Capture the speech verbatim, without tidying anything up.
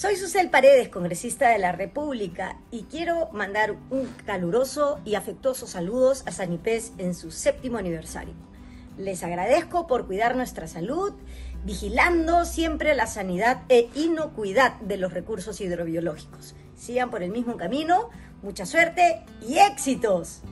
Soy Susel Paredes, congresista de la República, y quiero mandar un caluroso y afectuoso saludos a Sanipés en su séptimo aniversario. Les agradezco por cuidar nuestra salud, vigilando siempre la sanidad e inocuidad de los recursos hidrobiológicos. Sigan por el mismo camino, mucha suerte y éxitos.